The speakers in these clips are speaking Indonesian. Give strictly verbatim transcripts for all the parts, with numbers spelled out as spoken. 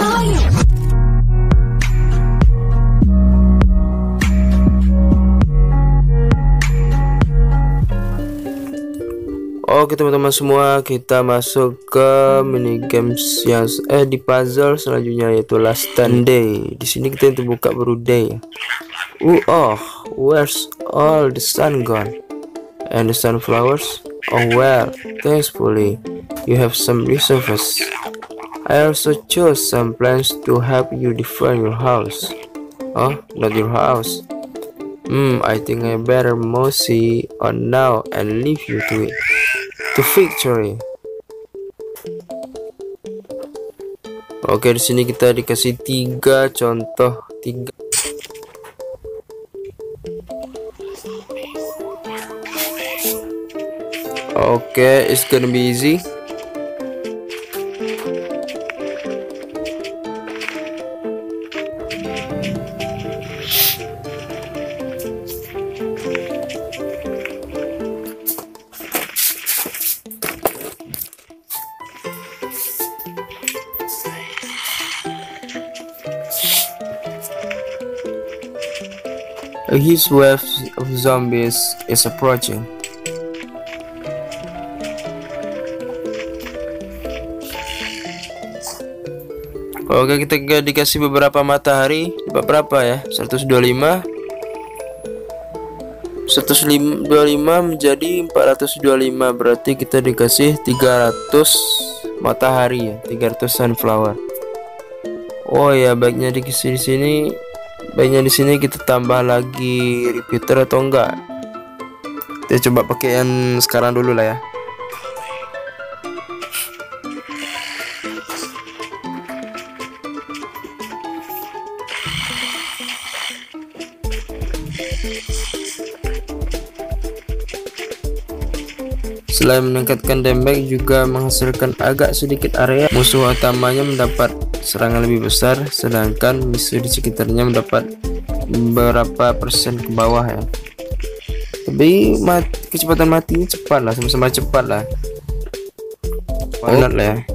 Oke teman-teman semua, kita masuk ke mini games yang eh di puzzle selanjutnya, yaitu last stand day. Di sini kita untuk buka baru day. Uh, oh, where's all the sun gone? And the sunflowers? Oh well, thankfully you have some reserves. I also chose some plants to help you defend your house. Oh, not your house. Hmm, I think I better mosey on now and leave you to it. To victory. Oke, di sini kita dikasih tiga contoh, tiga. Oke, it's gonna be easy. A huge wave of zombies is approaching. Oke, kita dikasih beberapa matahari. Berapa ya? seratus dua puluh lima seratus dua puluh lima menjadi empat ratus dua puluh lima, berarti kita dikasih tiga ratus matahari ya, tiga ratus sunflower. Oh ya, baiknya dikasih di sini. Baiknya di sini kita tambah lagi repeater atau enggak? Kita coba pakai yang sekarang dulu lah ya. Selain meningkatkan damage, juga menghasilkan agak sedikit area. Musuh utamanya mendapat serangan lebih besar, sedangkan musuh di sekitarnya mendapat beberapa persen ke bawah ya. Tapi mat kecepatan matinya cepat lah, sama-sama cepat lah. Banget lah ya.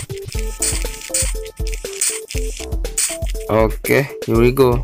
Oke, here we go.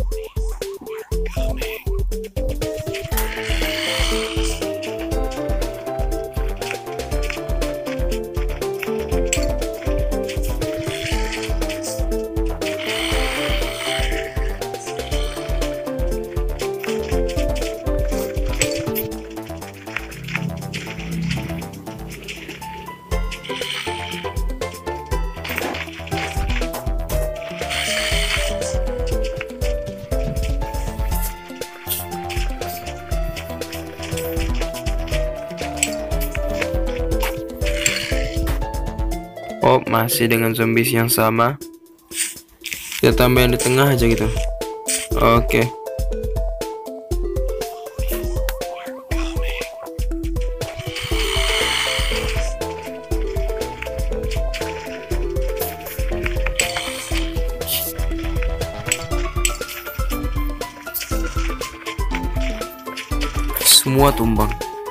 Oh, masih dengan zombies yang sama. Kita tambah yang di tengah aja gitu. Oke. Semua tumbang.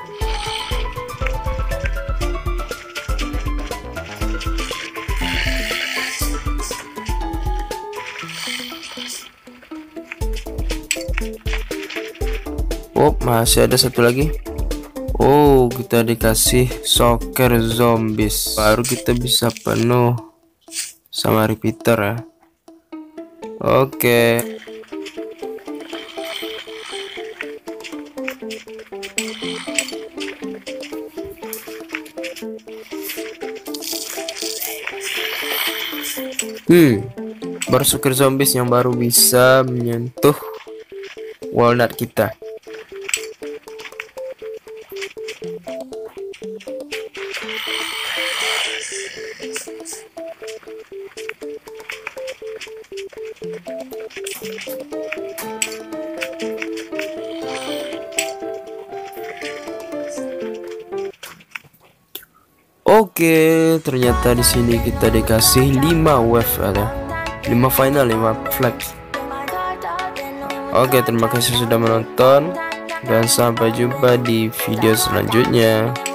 Oh, masih ada satu lagi. Oh, kita dikasih soccer zombies. Baru kita bisa penuh sama repeater ya. Oke. Hmm, baru soccer zombies yang baru bisa menyentuh walnut kita. Oke, ternyata di sini kita dikasih lima wave ada. lima final, lima flags. Oke, terima kasih sudah menonton dan sampai jumpa di video selanjutnya.